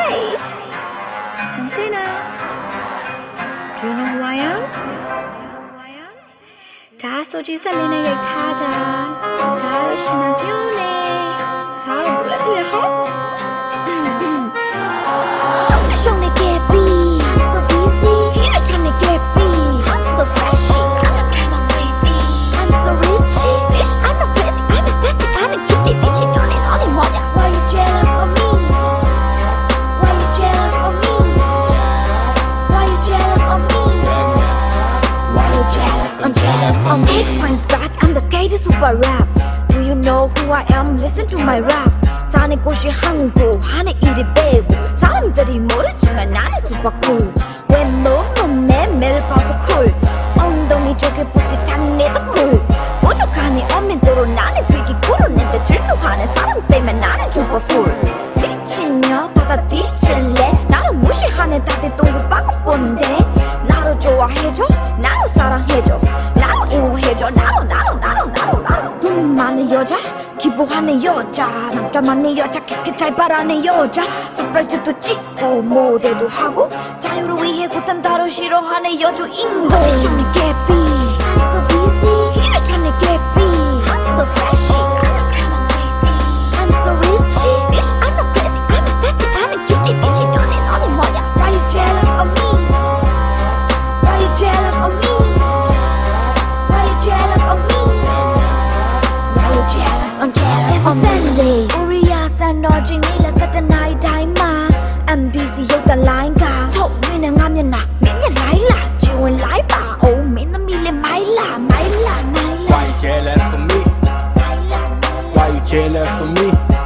hate? Don't say no. Do you know who I am? Da so ji sa le na yai tha da. Da shina kyu ne. Da tu la ti ha. Show me get beat. I'm so busy. Here trying to get beat. I'm so flashy. I'm baby. I'm so richy. Bitch, I'm not busy. I'm a sassy. I'm a cutie. Bitch, you know it all in one. Why you jealous of me? Why you jealous of me? Why you jealous of me? Why you jealous? I'm jealous of me. 8 points back. I'm the Katie super rap. Do you know who I am? Listen to my rap. 사는 곳이 한국 하는 일이 배고 사람들이 모르지만 나는 super cool 왼몸은 내 매일 봐도 cool 엉덩이 쪽에 부시 당내도 cool 부족하니 엄민도로 나는 비기 굴어낸데 질투하는 사람 때문에 나는 super full 미치며 다 뒤질래 나를 무시하는 다들 동굴 바꿔본데 나로 좋아해줘 나로 사랑해줘 나로 이용해줘 나로 돈 많은 여자 기부하는 여자 남자 많은 여자 키키 잘 바라는 여자 서프라이즈도 찍고 모델도 하고 자유를 위해 고탄 다루 싫어하는 여주인공 Show me get beat I'm so busy Here trying to get beat I'm so flashy I'm so richy Bitch I'm not crazy I'm a sassy I'm a cutie Bitch you know it all in one Why you jealous of me? Why you jealous of me? Why you jealous of me? Why you jealous? I'm jealous of Sunday 우리야 산너지 밀려 사던 나이 다이마 I'm busy 요다 라인가 토위는 하면 나 민야 라일라 지원 라이바 오 민나 밀려 마일라 Why you jealous of me? Why you jealous of me?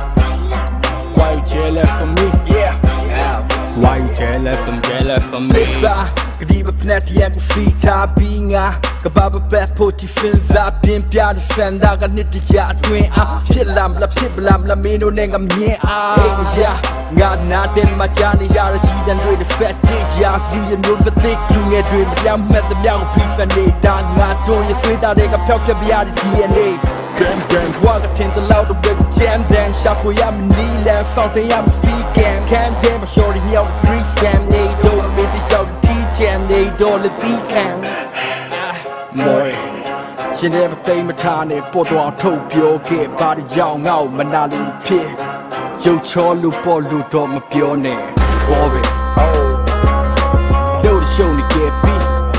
Why you jealous of me? Yeah Why you jealous? I'm jealous of me 그리 바쁘나티야 구시타 빙아 그바바베 포티 신사 빈ပြတဲ့ဆန္ဒကနှစ်တရာအတွင်းအားဖြစ်လာမလားဖြစ်ပလားမလားမင်းတို့နဲ့ငါမြင်အားငါနာတဲ့မှာကြားနေရတဲ့စီတန်တွေတစ်ဆက်တည်းရာစီရမျိုးစတဲ့လူငယ်တွေမပြောင်းမဲ့တဲ့မြောက်ပြီးစနေတာငါတို့ရဲ့သွေးသားတွေကဖျောက်ပြပြရတဲ့ DNA Gang walk a tint loud of the jam dan shop for ya me la something I'm vegan can't damn a shorty me out three fam they don't make the show teach and they don't let the can Moi ရှင်တဲ့မသိမထားနဲ့ပေါ်တော့ထုတ်ပြောခဲ့ပါတဲ့ကြောင်ငေါ့မနာလို့ဖြစ်ရုပ်ချောလူပေါ်လူတော့မပြောနဲ့ဘောပဲလို့ရှုံးနေခဲ့ပြီ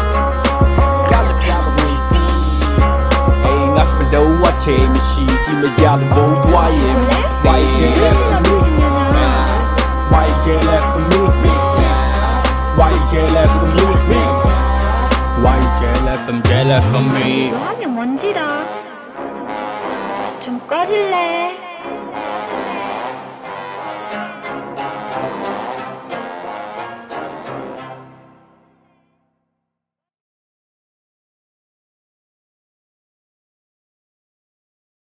Don't watch him, she give me a boat. Why him? Why jealous of me? Why jealous of me? Why jealous of me? Why jealous? I'm jealous of me. 너 하면 먼지다. 좀 꺼질래?